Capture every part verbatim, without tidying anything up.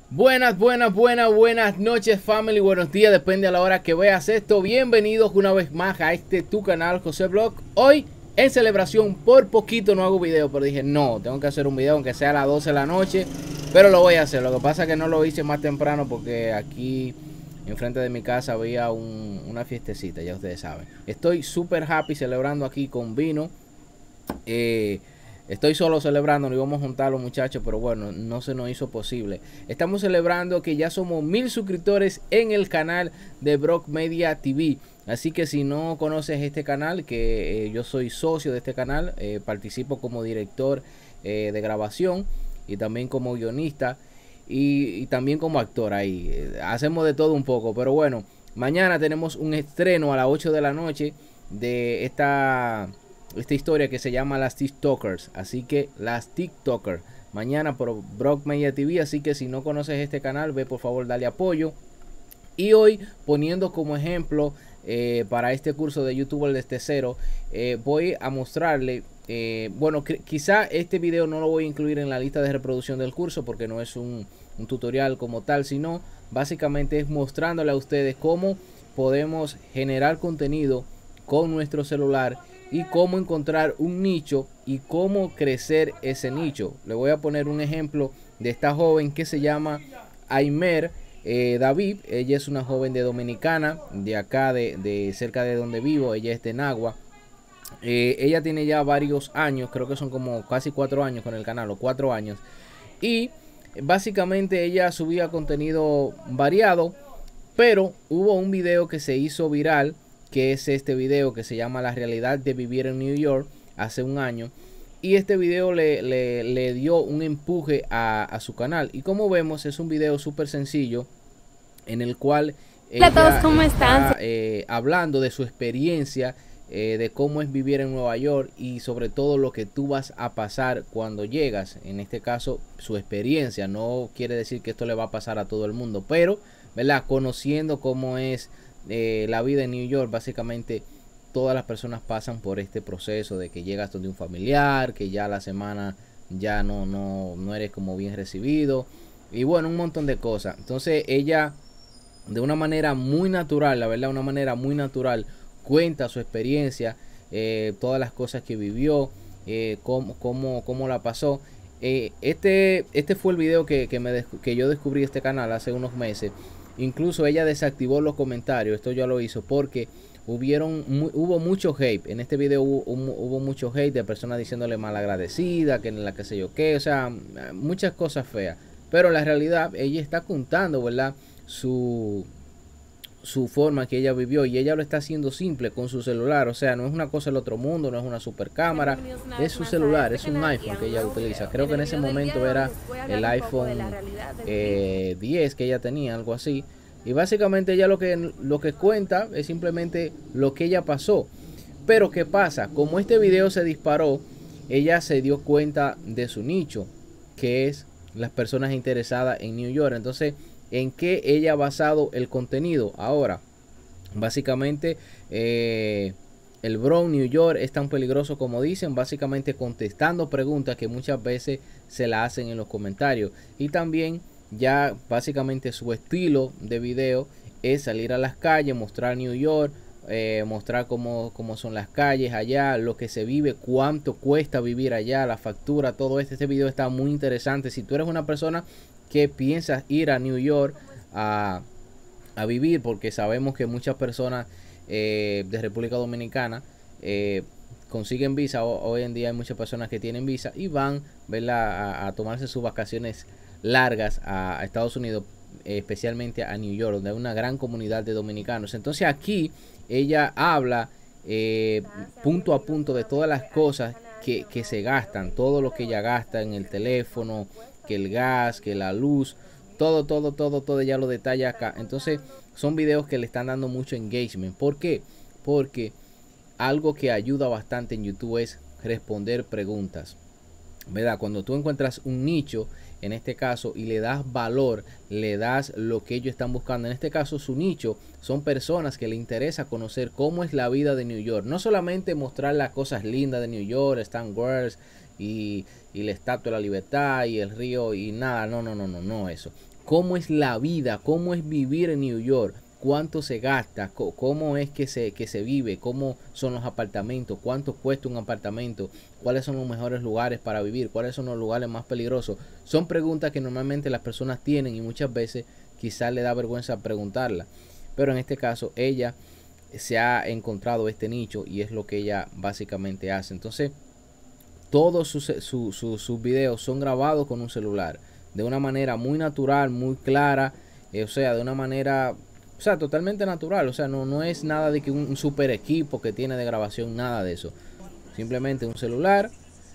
Buenas, buenas, buenas, buenas noches, family, buenos días, depende a la hora que veas esto. Bienvenidos una vez más a este tu canal, José Vlog. Hoy, en celebración, por poquito no hago video, pero dije, no, tengo que hacer un video, aunque sea a las doce de la noche, pero lo voy a hacer. Lo que pasa es que no lo hice más temprano porque aquí, enfrente de mi casa, había un, una fiestecita, ya ustedes saben. Estoy súper happy celebrando aquí con vino. Eh... Estoy solo celebrando, no íbamos a juntar a los muchachos, pero bueno, no se nos hizo posible. Estamos celebrando que ya somos mil suscriptores en el canal de Brock Media T V. Así que si no conoces este canal, que eh, yo soy socio de este canal, eh, participo como director eh, de grabación y también como guionista y, y también como actor ahí. Eh, hacemos de todo un poco, pero bueno, mañana tenemos un estreno a las ocho de la noche de esta... esta historia que se llama Las TikTokers. Así que Las TikTokers mañana por Brock Media T V. Así que si no conoces este canal, ve por favor, dale apoyo. Y hoy, poniendo como ejemplo eh, para este curso de YouTuber desde cero, eh, voy a mostrarle eh, bueno, quizá este video no lo voy a incluir en la lista de reproducción del curso porque no es un, un tutorial como tal, sino básicamente es mostrándole a ustedes cómo podemos generar contenido con nuestro celular y cómo encontrar un nicho y cómo crecer ese nicho. Le voy a poner un ejemplo de esta joven que se llama Aimer eh, David. Ella es una joven de Dominicana, de acá de, de cerca de donde vivo. Ella es de Nagua. Eh, ella tiene ya varios años, creo que son como casi cuatro años con el canal, o cuatro años. Y básicamente ella subía contenido variado, pero hubo un video que se hizo viral, que es este video que se llama La realidad de vivir en New York, hace un año. Y este video le, le, le dio un empuje a, a su canal. Y como vemos, es un video súper sencillo en el cual ella Hola a todos, ¿cómo está, están? eh, hablando de su experiencia, eh, de cómo es vivir en Nueva York y sobre todo lo que tú vas a pasar cuando llegas. En este caso, su experiencia. No quiere decir que esto le va a pasar a todo el mundo, pero, ¿verdad? Conociendo cómo es Eh, la vida en New York, básicamente todas las personas pasan por este proceso de que llegas donde un familiar, que ya la semana ya no, no, no eres como bien recibido y bueno, un montón de cosas. Entonces ella de una manera muy natural, la verdad, una manera muy natural cuenta su experiencia, eh, todas las cosas que vivió, eh, cómo, cómo, cómo la pasó. Eh, este, este fue el video que, que, me que yo descubrí este canal hace unos meses. Incluso ella desactivó los comentarios, esto ya lo hizo porque hubieron, mu hubo mucho hate. En este video hubo, hubo mucho hate de personas diciéndole malagradecida, que en la que sé yo qué, o sea, muchas cosas feas. Pero la realidad, ella está contando, ¿verdad? Su, su forma que ella vivió y ella lo está haciendo simple con su celular. O sea, no es una cosa del otro mundo, no es una super cámara, es su celular, es un iPhone que ella utiliza. Creo que en ese momento era el iPhone eh, diez que ella tenía, algo así. Y básicamente ella lo que, lo que cuenta es simplemente lo que ella pasó. Pero ¿qué pasa? Como este video se disparó, ella se dio cuenta de su nicho, que es las personas interesadas en New York. Entonces, ¿en qué ella ha basado el contenido? Ahora, básicamente, eh, el Bronx, New York es tan peligroso como dicen, básicamente contestando preguntas que muchas veces se la hacen en los comentarios. Y también ya básicamente su estilo de video es salir a las calles, mostrar New York, eh, mostrar cómo, cómo son las calles allá, lo que se vive, cuánto cuesta vivir allá, la factura, todo esto. Este video está muy interesante. Si tú eres una persona que piensas ir a New York a, a vivir, porque sabemos que muchas personas eh, de República Dominicana eh, consiguen visa, o, hoy en día hay muchas personas que tienen visa y van, ¿verdad?, a, a tomarse sus vacaciones largas a, a Estados Unidos, eh, especialmente a New York, donde hay una gran comunidad de dominicanos. Entonces aquí ella habla eh, punto a punto de todas las cosas que, que se gastan, todo lo que ella gasta en el teléfono, que el gas, que la luz, todo, todo, todo, todo ella lo detalla acá. Entonces son videos que le están dando mucho engagement. ¿Por qué? Porque algo que ayuda bastante en YouTube es responder preguntas, ¿verdad? Cuando tú encuentras un nicho, en este caso, y le das valor, le das lo que ellos están buscando. En este caso, su nicho son personas que le interesa conocer cómo es la vida de New York. No solamente mostrar las cosas lindas de New York, Stan Girls, y, y la Estatua de la Libertad y el río y nada, no, no, no, no, no eso. ¿Cómo es la vida? ¿Cómo es vivir en New York? ¿Cuánto se gasta? ¿Cómo es que se, que se vive? ¿Cómo son los apartamentos? ¿Cuánto cuesta un apartamento? ¿Cuáles son los mejores lugares para vivir? ¿Cuáles son los lugares más peligrosos? Son preguntas que normalmente las personas tienen y muchas veces quizás le da vergüenza preguntarlas. Pero en este caso ella se ha encontrado este nicho y es lo que ella básicamente hace. Entonces todos sus, sus, sus, sus videos son grabados con un celular de una manera muy natural, muy clara, eh, o sea, de una manera, o sea, totalmente natural. O sea, no, no es nada de que un, un super equipo que tiene de grabación, nada de eso. Simplemente un celular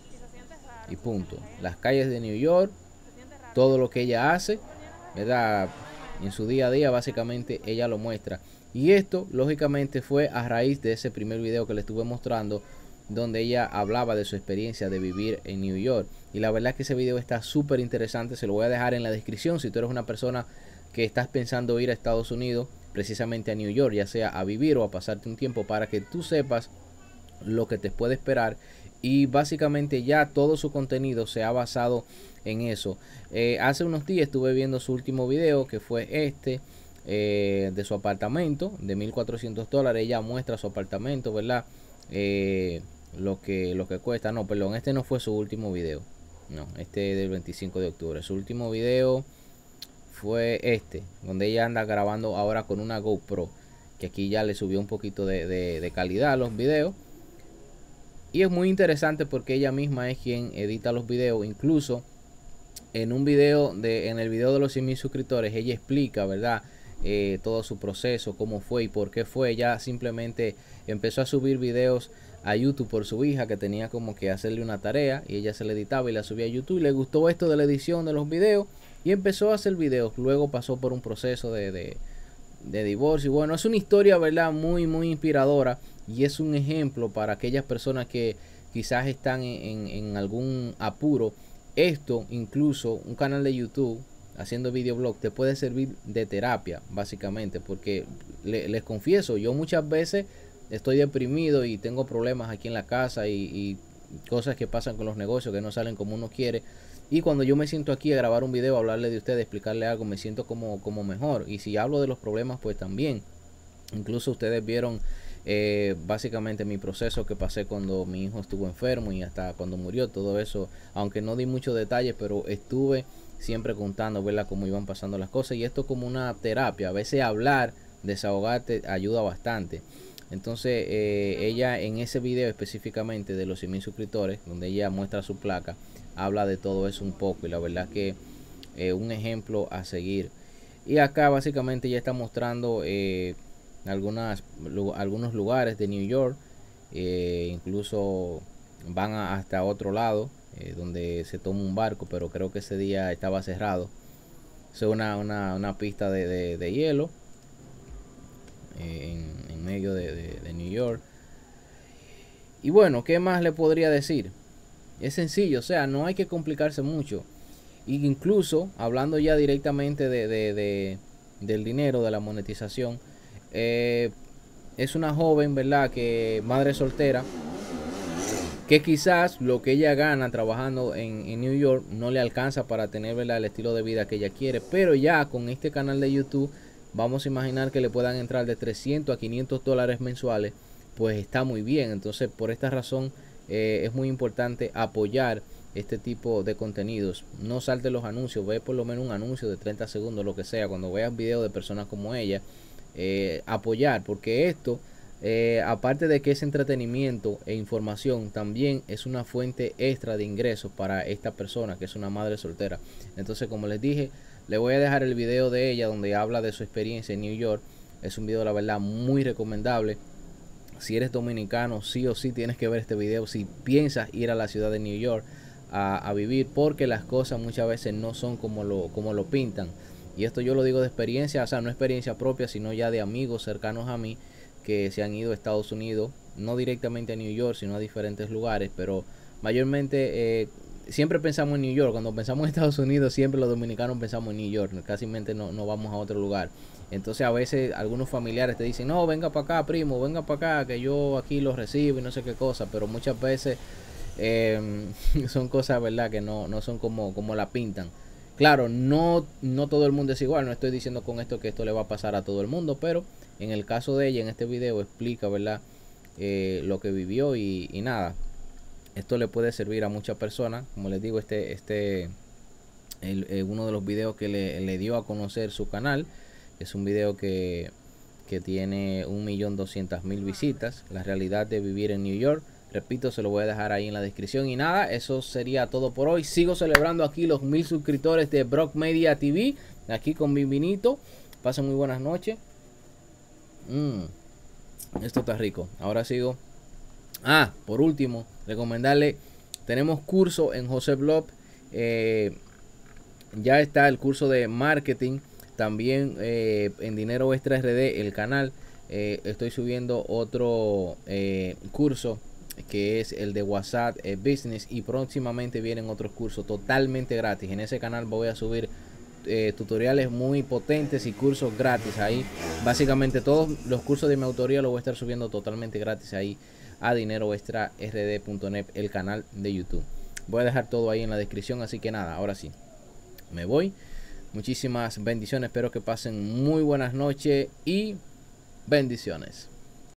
y punto. Las calles de New York, todo lo que ella hace, ¿verdad? En su día a día básicamente ella lo muestra. Y esto lógicamente fue a raíz de ese primer video que le estuve mostrando, donde ella hablaba de su experiencia de vivir en New York. Y la verdad es que ese video está súper interesante, se lo voy a dejar en la descripción si tú eres una persona que estás pensando ir a Estados Unidos, precisamente a New York, ya sea a vivir o a pasarte un tiempo, para que tú sepas lo que te puede esperar. Y básicamente ya todo su contenido se ha basado en eso. Eh, hace unos días estuve viendo su último video, que fue este, eh, de su apartamento de mil cuatrocientos dólares. Ella muestra su apartamento, ¿verdad? Eh, lo que lo que cuesta. No, perdón, este no fue su último video. No, este del veinticinco de octubre. Su último video fue este, donde ella anda grabando ahora con una GoPro, que aquí ya le subió un poquito de, de, de calidad a los videos. Y es muy interesante porque ella misma es quien edita los videos. Incluso en un video de en el video de los cien mil suscriptores, ella explica, ¿verdad? Eh, todo su proceso, cómo fue y por qué fue. Ella simplemente empezó a subir videos a YouTube por su hija, que tenía como que hacerle una tarea, y ella se le editaba y la subía a YouTube. Y le gustó esto de la edición de los videos y empezó a hacer videos. Luego pasó por un proceso de, de, de divorcio. Y bueno, es una historia, ¿verdad? Muy, muy inspiradora, y es un ejemplo para aquellas personas que quizás están en, en, en algún apuro. Esto, incluso un canal de YouTube haciendo videoblog, te puede servir de terapia, básicamente, porque le, les confieso, yo muchas veces estoy deprimido y tengo problemas aquí en la casa y, y cosas que pasan con los negocios que no salen como uno quiere. Y cuando yo me siento aquí a grabar un video, a hablarle de ustedes, explicarle algo, me siento como, como mejor. Y si hablo de los problemas, pues también. Incluso ustedes vieron eh, básicamente mi proceso que pasé cuando mi hijo estuvo enfermo y hasta cuando murió, todo eso. Aunque no di muchos detalles, pero estuve siempre contando, ¿verdad?, cómo iban pasando las cosas. Y esto como una terapia. A veces hablar, desahogarte, ayuda bastante. Entonces eh, ella en ese video específicamente de los cien mil suscriptores, donde ella muestra su placa, habla de todo eso un poco, y la verdad que eh, un ejemplo a seguir. Y acá básicamente ella está mostrando eh, algunas algunos lugares de New York, eh, incluso van a, hasta otro lado, eh, donde se toma un barco, pero creo que ese día estaba cerrado. Es una, una, una pista de, de, de hielo En, en medio de, de, de New York. Y bueno, ¿qué más le podría decir? Es sencillo, o sea, no hay que complicarse mucho. Y incluso hablando ya directamente de, de, de del dinero, de la monetización, eh, es una joven, ¿verdad?, que madre soltera, que quizás lo que ella gana trabajando en, en New York no le alcanza para tener, ¿verdad?, el estilo de vida que ella quiere. Pero ya con este canal de YouTube, vamos a imaginar que le puedan entrar de trescientos a quinientos dólares mensuales, pues está muy bien. Entonces, por esta razón eh, es muy importante apoyar este tipo de contenidos. No salte los anuncios, ve por lo menos un anuncio de treinta segundos, lo que sea, cuando veas videos de personas como ella. Eh, apoyar, porque esto, eh, aparte de que es entretenimiento e información, también es una fuente extra de ingresos para esta persona que es una madre soltera. Entonces, como les dije, le voy a dejar el video de ella donde habla de su experiencia en New York. Es un video, la verdad, muy recomendable. Si eres dominicano, sí o sí tienes que ver este video si piensas ir a la ciudad de New York a, a vivir, porque las cosas muchas veces no son como lo, como lo pintan. Y esto yo lo digo de experiencia, o sea, no experiencia propia, sino ya de amigos cercanos a mí que se han ido a Estados Unidos, no directamente a New York, sino a diferentes lugares, pero mayormente eh, siempre pensamos en New York. Cuando pensamos en Estados Unidos, siempre los dominicanos pensamos en New York, casi no, no vamos a otro lugar. Entonces a veces algunos familiares te dicen, no, venga para acá, primo, venga para acá, que yo aquí los recibo y no sé qué cosa, pero muchas veces eh, son cosas, verdad, que no, no son como, como la pintan. Claro, no, no todo el mundo es igual, no estoy diciendo con esto que esto le va a pasar a todo el mundo, pero en el caso de ella, en este video explica, verdad, eh, lo que vivió y, y nada, esto le puede servir a muchas personas. Como les digo, este, este el, eh, uno de los videos que le, le dio a conocer su canal, es un video que, que tiene un millón doscientas mil visitas, la realidad de vivir en New York. Repito, se lo voy a dejar ahí en la descripción. Y nada, eso sería todo por hoy. Sigo celebrando aquí los mil suscriptores de Brock Media T V, aquí con mi vinito. Pasen muy buenas noches. mm, Esto está rico. Ahora sigo. Ah, por último, recomendarle, tenemos curso en José Blog. eh, ya está el curso de marketing. También eh, en Dinero Extra R D, el canal, eh, estoy subiendo otro eh, curso que es el de WhatsApp eh, Business, y próximamente vienen otros cursos totalmente gratis. En ese canal voy a subir eh, tutoriales muy potentes y cursos gratis ahí. Básicamente todos los cursos de mi autoría los voy a estar subiendo totalmente gratis ahí a dinero extra r d punto net, el canal de YouTube. Voy a dejar todo ahí en la descripción, así que nada, ahora sí, me voy. Muchísimas bendiciones, espero que pasen muy buenas noches y bendiciones.